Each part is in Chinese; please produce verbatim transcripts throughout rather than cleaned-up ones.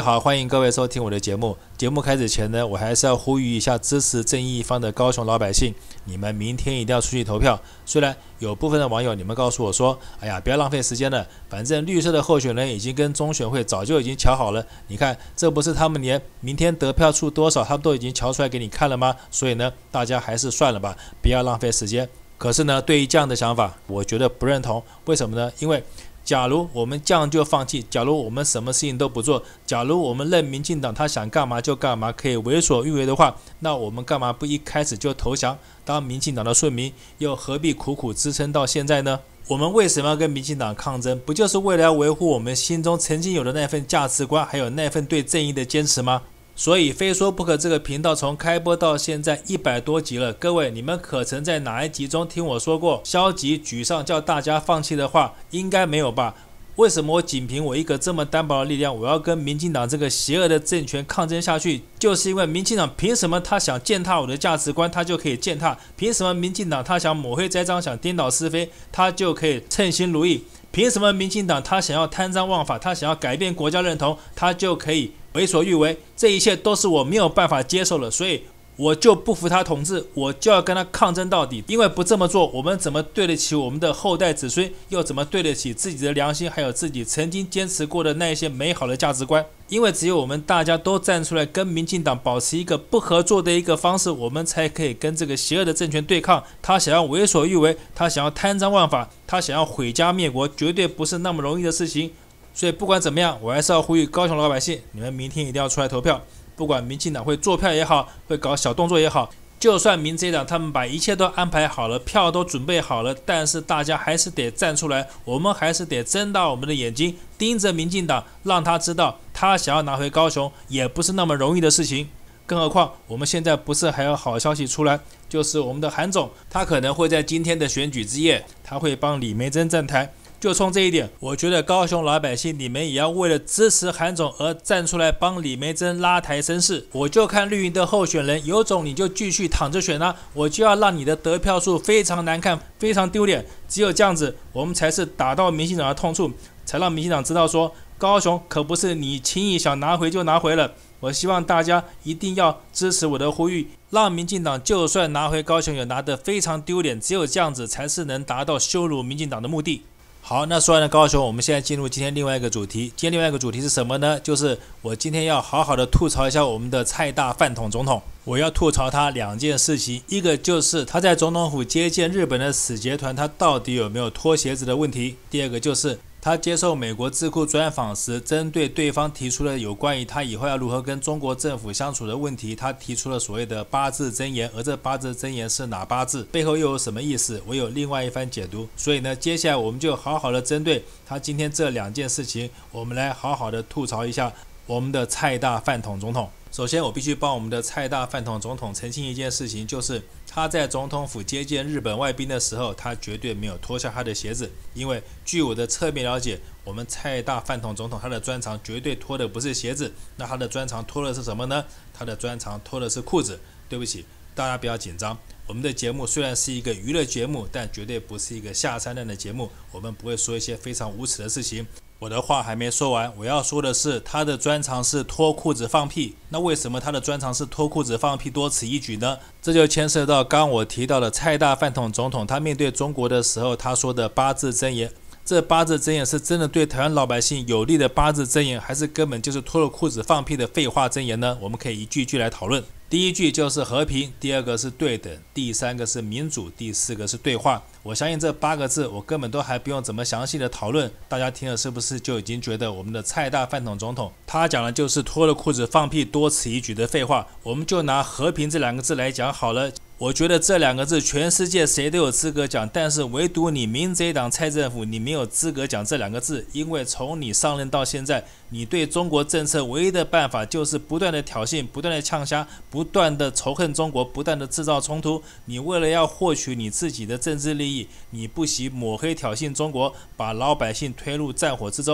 好，欢迎各位收听我的节目。节目开始前呢，我还是要呼吁一下支持正义一方的高雄老百姓，你们明天一定要出去投票。虽然有部分的网友你们告诉我说，哎呀，不要浪费时间了，反正绿色的候选人已经跟中选会早就已经瞧好了。你看，这不是他们连明天得票数多少，他们都已经瞧出来给你看了吗？所以呢，大家还是算了吧，不要浪费时间。可是呢，对于这样的想法，我觉得不认同。为什么呢？因为假如我们这样就放弃，假如我们什么事情都不做，假如我们任民进党他想干嘛就干嘛，可以为所欲为的话，那我们干嘛不一开始就投降，当民进党的顺民，又何必苦苦支撑到现在呢？我们为什么要跟民进党抗争？不就是为了要维护我们心中曾经有的那份价值观，还有那份对正义的坚持吗？所以非说不可这个频道从开播到现在一百多集了，各位你们可曾在哪一集中听我说过消极沮丧叫大家放弃的话？应该没有吧？为什么我仅凭我一个这么单薄的力量，我要跟民进党这个邪恶的政权抗争下去？就是因为民进党凭什么他想践踏我的价值观，他就可以践踏？凭什么民进党他想抹黑栽赃，想颠倒是非，他就可以称心如意？凭什么民进党他想要贪赃枉法，他想要改变国家认同，他就可以为所欲为？这一切都是我没有办法接受的，所以我就不服他统治，我就要跟他抗争到底。因为不这么做，我们怎么对得起我们的后代子孙，又怎么对得起自己的良心，还有自己曾经坚持过的那一些美好的价值观？因为只有我们大家都站出来跟民进党保持一个不合作的一个方式，我们才可以跟这个邪恶的政权对抗。他想要为所欲为，他想要贪赃枉法，他想要毁家灭国，绝对不是那么容易的事情。所以不管怎么样，我还是要呼吁高雄老百姓，你们明天一定要出来投票。不管民进党会做票也好，会搞小动作也好，就算民进党他们把一切都安排好了，票都准备好了，但是大家还是得站出来，我们还是得睁大我们的眼睛，盯着民进党，让他知道他想要拿回高雄也不是那么容易的事情。更何况我们现在不是还有好消息出来，就是我们的韩总他可能会在今天的选举之夜，他会帮李眉蓁站台。就冲这一点，我觉得高雄老百姓你们也要为了支持韩总而站出来帮李眉蓁拉抬声势。我就看绿营的候选人有种你就继续躺着选啊，我就要让你的得票数非常难看，非常丢脸。只有这样子，我们才是打到民进党的痛处，才让民进党知道说高雄可不是你轻易想拿回就拿回了。我希望大家一定要支持我的呼吁，让民进党就算拿回高雄也拿得非常丢脸，只有这样子才是能达到羞辱民进党的目的。好，那说完了高雄，我们现在进入今天另外一个主题。今天另外一个主题是什么呢？就是我今天要好好的吐槽一下我们的蔡大饭桶总统。我要吐槽他两件事情，一个就是他在总统府接见日本的使节团，他到底有没有脱鞋子的问题；第二个就是他接受美国智库专访时，针对对方提出了有关于他以后要如何跟中国政府相处的问题，他提出了所谓的八字真言，而这八字真言是哪八字，背后又有什么意思？我有另外一番解读。所以呢，接下来我们就好好的针对他今天这两件事情，我们来好好的吐槽一下我们的蔡大饭桶总统。首先，我必须帮我们的蔡大饭桶总统澄清一件事情，就是他在总统府接见日本外宾的时候，他绝对没有脱下他的鞋子。因为据我的侧面了解，我们蔡大饭桶总统他的专长绝对脱的不是鞋子，那他的专长脱的是什么呢？他的专长脱的是裤子。对不起，大家不要紧张。我们的节目虽然是一个娱乐节目，但绝对不是一个下三滥的节目，我们不会说一些非常无耻的事情。我的话还没说完，我要说的是他的专长是脱裤子放屁。那为什么他的专长是脱裤子放屁多此一举呢？这就牵涉到刚刚我提到的蔡大饭桶总统，他面对中国的时候他说的八字真言。这八字真言是真的对台湾老百姓有利的八字真言，还是根本就是脱了裤子放屁的废话真言呢？我们可以一句一句来讨论。第一句就是和平，第二个是对等，第三个是民主，第四个是对话。我相信这八个字我根本都还不用怎么详细的讨论，大家听了是不是就已经觉得我们的蔡大饭桶总统他讲的就是脱了裤子放屁多此一举的废话？我们就拿和平这两个字来讲好了。我觉得这两个字全世界谁都有资格讲，但是唯独你民进党蔡政府你没有资格讲这两个字，因为从你上任到现在，你对中国政策唯一的办法就是不断的挑衅，不断的呛虾，不断的仇恨中国，不断的制造冲突。你为了要获取你自己的政治利益，你不惜抹黑挑衅中国，把老百姓推入战火之中。而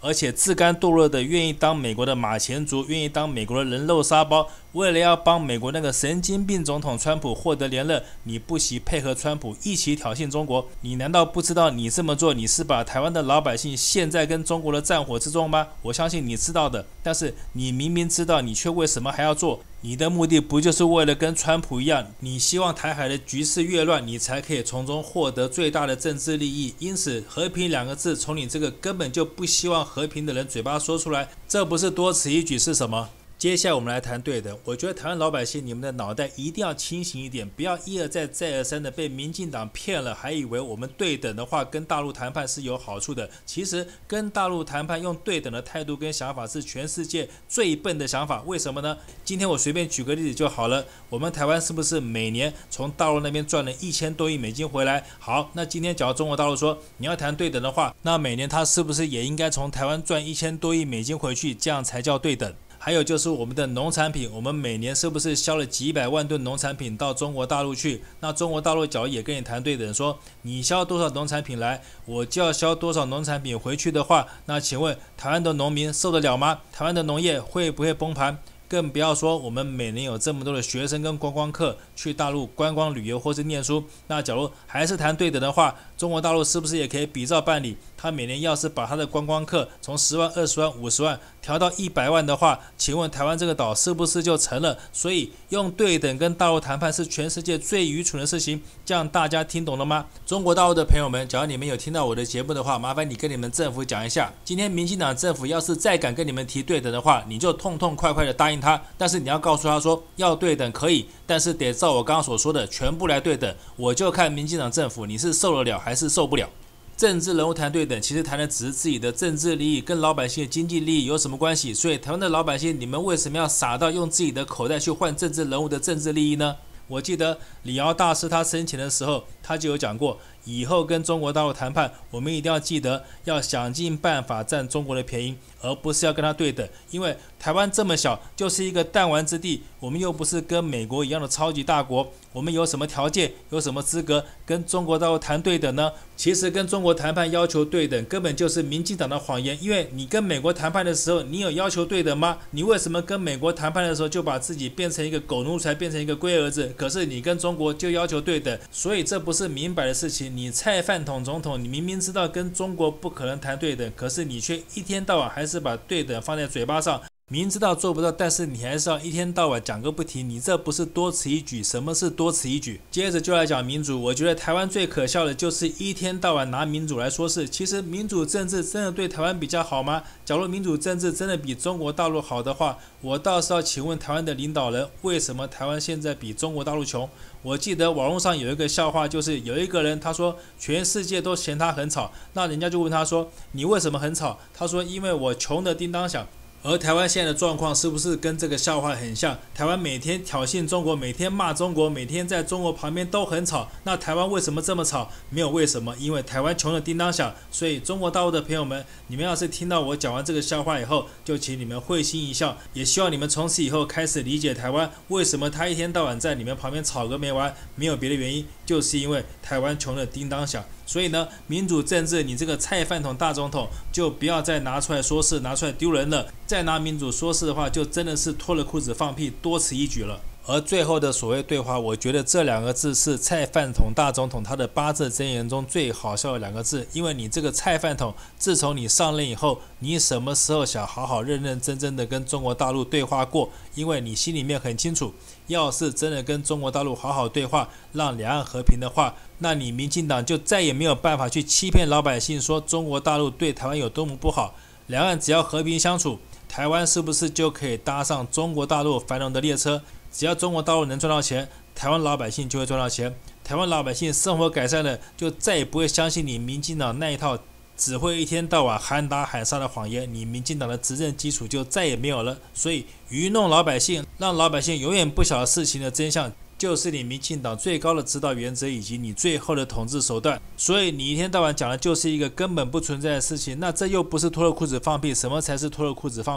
而且自甘堕落的愿意当美国的马前卒，愿意当美国的人肉沙包，为了要帮美国那个神经病总统川普获得连任，你不惜配合川普一起挑衅中国。你难道不知道你这么做，你是把台湾的老百姓陷在跟中国的战火之中吗？我相信你知道的，但是你明明知道，你却为什么还要做？你的目的不就是为了跟川普一样，你希望台海的局势越乱，你才可以从中获得最大的政治利益。因此和平两个字从你这个根本就不希望和平的人嘴巴说出来，这不是多此一举是什么？接下来我们来谈对等。我觉得台湾老百姓，你们的脑袋一定要清醒一点，不要一而再再而三的被民进党骗了，还以为我们对等的话跟大陆谈判是有好处的。其实跟大陆谈判用对等的态度跟想法是全世界最笨的想法。为什么呢？今天我随便举个例子就好了。我们台湾是不是每年从大陆那边赚了一千多亿美金回来？好，那今天假如中国大陆说你要谈对等的话，那每年他是不是也应该从台湾赚一千多亿美金回去？这样才叫对等。还有就是我们的农产品，我们每年是不是销了几百万吨农产品到中国大陆去？那中国大陆假如也跟你谈对等，说你销多少农产品来，我就要销多少农产品回去的话，那请问台湾的农民受得了吗？台湾的农业会不会崩盘？更不要说我们每年有这么多的学生跟观光客去大陆观光旅游或是念书，那假如还是谈对等的话，中国大陆是不是也可以比照办理？他每年要是把他的观光客从十万、二十万、五十万调到一百万的话，请问台湾这个岛是不是就成了？所以用对等跟大陆谈判是全世界最愚蠢的事情，这样大家听懂了吗？中国大陆的朋友们，假如你们有听到我的节目的话，麻烦你跟你们政府讲一下，今天民进党政府要是再敢跟你们提对等的话，你就痛痛快快的答应他，但是你要告诉他说要对等可以，但是得照我刚刚所说的全部来对等，我就看民进党政府你是受得了还是受不了。政治人物谈对等，其实谈的只是自己的政治利益，跟老百姓的经济利益有什么关系？所以台湾的老百姓，你们为什么要傻到用自己的口袋去换政治人物的政治利益呢？我记得李敖大师他生前的时候，他就有讲过，以后跟中国大陆谈判，我们一定要记得要想尽办法占中国的便宜，而不是要跟他对等。因为台湾这么小，就是一个弹丸之地，我们又不是跟美国一样的超级大国，我们有什么条件，有什么资格跟中国大陆谈对等呢？其实跟中国谈判要求对等，根本就是民进党的谎言。因为你跟美国谈判的时候，你有要求对等吗？你为什么跟美国谈判的时候就把自己变成一个狗奴才，变成一个龟儿子？可是你跟中国就要求对等，所以这不是明摆的事情。你蔡饭桶总统，你明明知道跟中国不可能谈对等，可是你却一天到晚还是把对等放在嘴巴上。明知道做不到，但是你还是要一天到晚讲个不停，你这不是多此一举？什么是多此一举？接着就来讲民主，我觉得台湾最可笑的就是一天到晚拿民主来说事。其实民主政治真的对台湾比较好吗？假如民主政治真的比中国大陆好的话，我倒是要请问台湾的领导人，为什么台湾现在比中国大陆穷？我记得网络上有一个笑话，就是有一个人他说全世界都嫌他很吵，那人家就问他说你为什么很吵？他说因为我穷得叮当响。而台湾现在的状况是不是跟这个笑话很像？台湾每天挑衅中国，每天骂中国，每天在中国旁边都很吵。那台湾为什么这么吵？没有为什么，因为台湾穷得叮当响。所以中国大陆的朋友们，你们要是听到我讲完这个笑话以后，就请你们会心一笑，也希望你们从此以后开始理解台湾为什么他一天到晚在你们旁边吵个没完。没有别的原因，就是因为台湾穷得叮当响。所以呢，民主政治，你这个菜饭桶大总统就不要再拿出来说事，拿出来丢人了。再拿民主说事的话，就真的是脱了裤子放屁，多此一举了。而最后的所谓对话，我觉得这两个字是菜饭桶大总统他的八字真言中最好笑的两个字。因为你这个菜饭桶，自从你上任以后，你什么时候想好好认认真真的跟中国大陆对话过？因为你心里面很清楚，要是真的跟中国大陆好好对话，让两岸和平的话，那你民进党就再也没有办法去欺骗老百姓说中国大陆对台湾有多么不好。两岸只要和平相处，台湾是不是就可以搭上中国大陆繁荣的列车？只要中国大陆能赚到钱，台湾老百姓就会赚到钱。台湾老百姓生活改善了，就再也不会相信你民进党那一套只会一天到晚喊打喊杀的谎言，你民进党的执政基础就再也没有了。所以愚弄老百姓，让老百姓永远不晓得事情的真相，就是你民进党最高的指导原则以及你最后的统治手段。所以你一天到晚讲的就是一个根本不存在的事情，那这又不是脱了裤子放屁，什么才是脱了裤子放屁？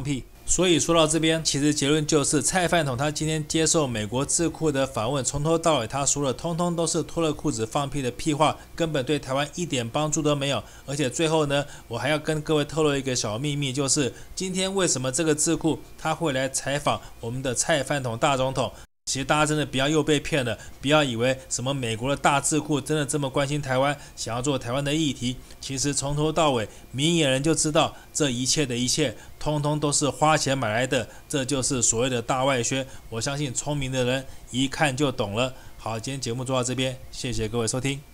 所以说到这边，其实结论就是蔡饭桶他今天接受美国智库的访问，从头到尾他说的通通都是脱了裤子放屁的屁话，根本对台湾一点帮助都没有。而且最后呢，我还要跟各位透露一个小秘密，就是今天为什么这个智库他会来采访我们的蔡饭桶大总统。其实大家真的不要又被骗了，不要以为什么美国的大智库真的这么关心台湾，想要做台湾的议题。其实从头到尾，明眼人就知道这一切的一切，通通都是花钱买来的，这就是所谓的大外宣。我相信聪明的人一看就懂了。好，今天节目做到这边，谢谢各位收听。